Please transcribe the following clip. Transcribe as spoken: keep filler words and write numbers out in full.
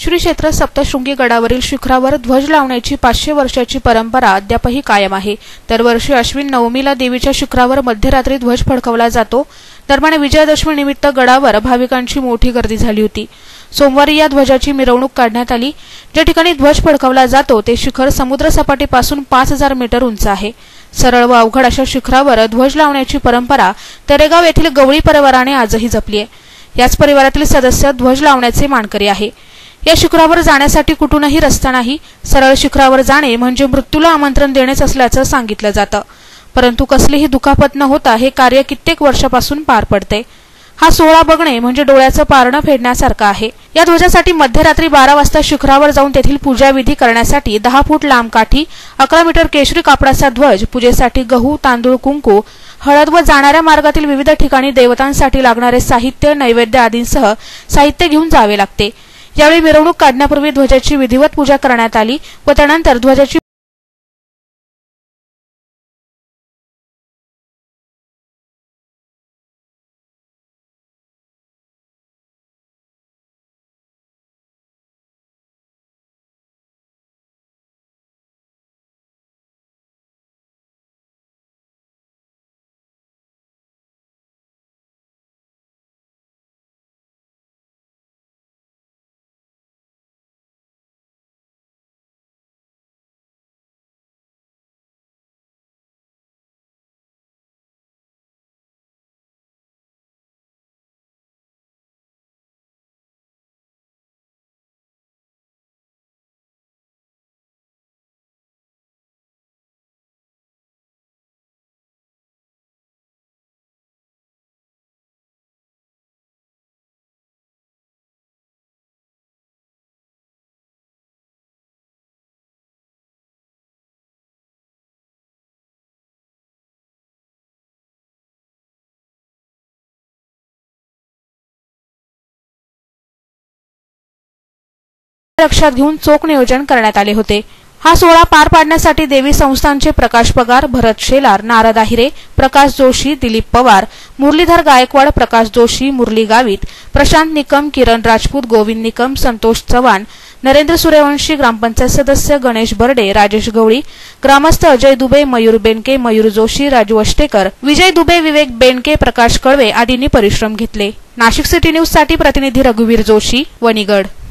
श्री क्षेत्र सप्तशृंगी गडावरील शिखरावर ध्वज लावण्याची पाचशे वर्षाची परंपरा अद्यापही कायम आहे। दरवर्षी अश्विन नवमीला देवीच्या शिखरावर मध्यरात्री ध्वज फडकवला जातो। दरम्यान विजयादशमी निमित्त गडावर भाविकांची मोठी गर्दी झाली होती। सोमवारी या ध्वजाची मिरवणूक काढण्यात आली। ज्या ठिकाणी ध्वज फडकवला जातो ते शिखर समुद्र सपाटीपासून पाच हजार मीटर उंच आहे। सरळ व अवघड अशा शिखरावर ध्वज लावण्याची परंपरा तरेगाव येथील गवळी परिवाराने आजही जपली आहे। याच परिवारातील सदस्य ध्वज लावण्याचे मानकरी आहे। या शिखरावर जाण्यासाठी कुठूनही रस्ता नाही। सरळ शिखरावर जाणे म्हणजे मृत्यूला आमंत्रण देणेच असल्याचं सांगितलं जातं। परंतु कसलीही दुखापत न होता हे कार्य कित्येक वर्षापासून पार पडते। हा सोहळा बघणे म्हणजे डोळ्याचं पारणं फेडण्यासारखं आहे। या ध्वजासाठी मध्यरात्री बारा वाजता शिखरावर जाऊन तेथील पूजाविधी करण्यासाठी दहा फूट लांब काठी, अकरा मीटर केशरी कापडाचा ध्वज, पूजेसाठी गहू, तांदूळ, कुंकू, हळद व जाणाऱ्या मार्गातील विविध ठिकाणी देवतांसाठी लागणारे साहित्य, नैवेद्य आदींसह साहित्य घेऊन जावे लागते। यावेळी मिरवणूक काढण्यापूर्वी ध्वजाची विधिवत पूजा करण्यात आली व त्यानंतर ध्वजाची लक्षात घेऊन चोख नियोजन करण्यात आले होते। हा सोहळा पार पाडण्यासाठी देवी संस्थानचे प्रकाश पगार, भरत शेलार, नारद आहिरे, प्रकाश जोशी, दिलीप पवार, मुरलीधर गायकवाड, प्रकाश जोशी, मुरली गावित, प्रशांत निकम, किरण राजपूत, गोविंद निकम, संतोष चव्हाण, नरेंद्र सूर्यवंशी, ग्रामपंचायत सदस्य गणेश बर्डे, राजेश गवळी, ग्रामस्थ अजय दुबे, मयूर बेनके, मयूर जोशी, राजू अष्टेकर, विजय दुबे, विवेक बेनके, प्रकाश कळवे आदींनी परिश्रम घेतले। नाशिक सिटी न्यूज साठी प्रतिनिधी रघुवीर जोशी, वणीगड।